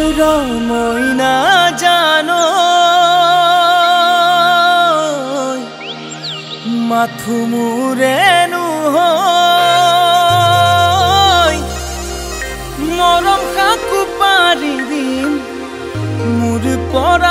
ৰমইনা জানো মাথো মোৰে নহয় মৰম কাকো পাৰি দিম মোৰ পৰা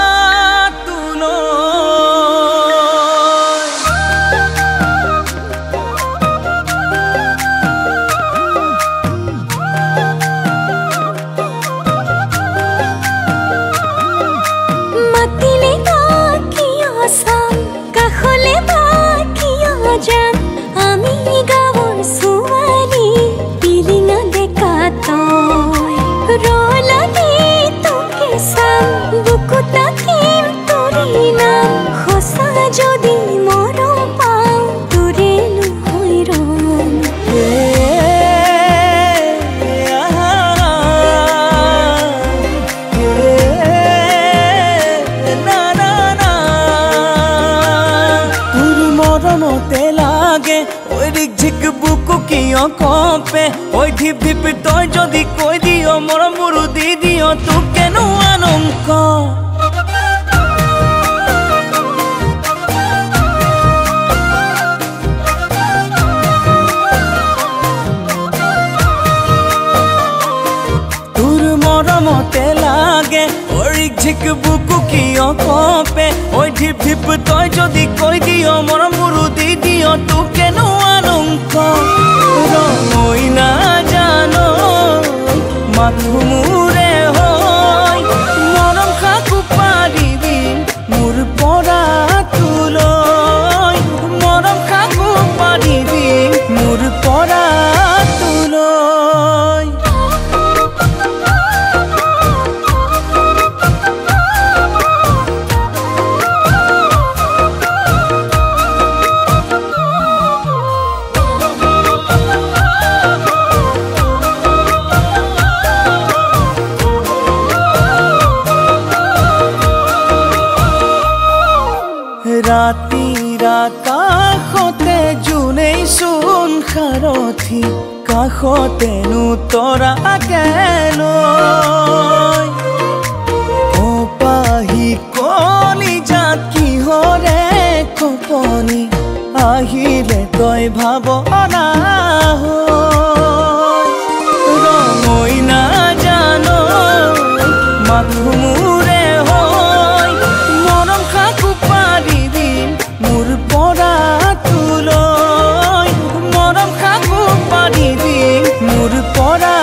কপে ওই ধিপ ধিপ তই যদি কই দিও মরম বুড়ু দি দিও তু কেন আনঙ্ক তোর মরমতে লাগে ওই ঝিক বুকু কিয় কপে ওই ধিপ ধিপ তই যদি কই দিও মরম বুড়ু দি দিও তু কেন আনঙ্ক রমইনা জানো মাথো মোৰে হয় মৰম কাকো পাৰি দিম মোৰ পৰা তুলৈ মৰম কাকো পাৰি দিম মোৰ পৰা তুলৈ ৰাতিৰা কাষতে জোনেই চোন সাৰথি কাষতেনো তৰা কেলৈ অপাহি কলিজাত কিহৰে কপনি আহিলে তই ভাৱনা ৰমইনা জানো মাথো মোৰে হয় মৰম কাকো পাৰি মোৰ পৰা তুলৈ মৰম কাকো পাৰি দিম মোৰ পৰা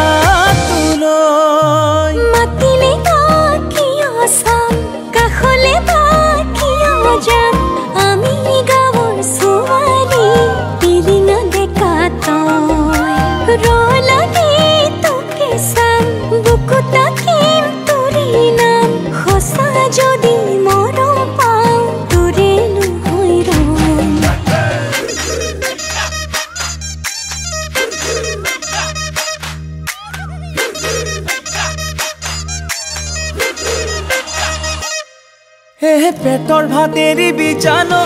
তুলৈ মাতিলে কিয় চাম কাষলে কিয় যাম আমি গাঁৱৰ ছোৱালী পিলিঙা ডেকা তই ৰলানি তোকে চাম বুকু তাকিম তোৰে নাম সঁচা যদি মৰম পাওঁ তোৰে পেটৰ ভাতেৰি বিজানো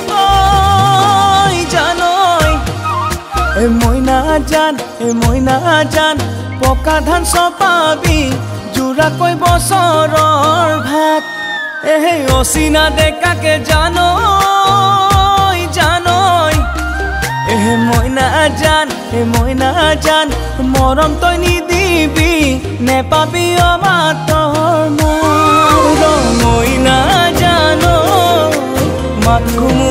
জানৈ মইনা জান পকা ধান চপাবি জোৰাকৈ বছৰৰ ভাত অচিনা ডেকাকে জানৈ মইনা জান মৰম তই নিদিবি নেপাবি অমাতৰ ৰমইনা জানো মাথো